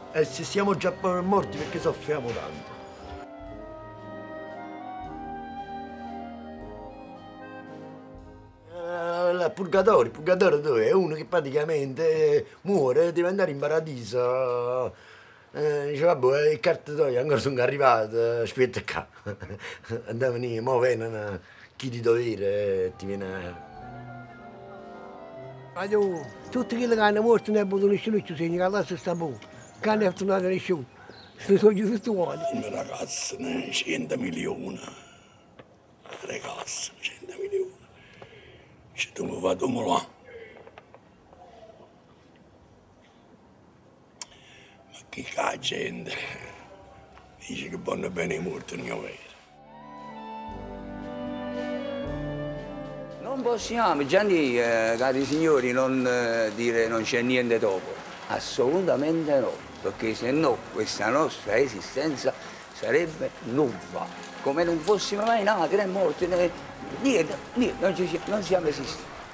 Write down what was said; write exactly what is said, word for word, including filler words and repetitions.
E se siamo già morti perché soffriamo tanto? Il purgatorio, il purgatorio dove è uno che praticamente muore, deve andare in paradiso. Eh, dice vabbè, i cartoni ancora sono arrivati, aspetta qua. Andavano lì, mo vengono chi di dovere ti viene. Allora, tutti quelli che hanno morto non hanno nessuno ci segna, che là si sta buono, che hanno tornato nessuno. Sono tutti tutti uguali. Una ragazza, cento milioni. Ragazza, cento milioni. Ci tu vado là. Ma che la gente dice che vanno bene i morti non è vero. Non possiamo, Gianni, eh, cari signori, non eh, dire non c'è niente dopo. Assolutamente no, perché se no questa nostra esistenza sarebbe nulla. Come non fossimo mai nati, né morti, né niente, niente, non, ci, non siamo esistiti.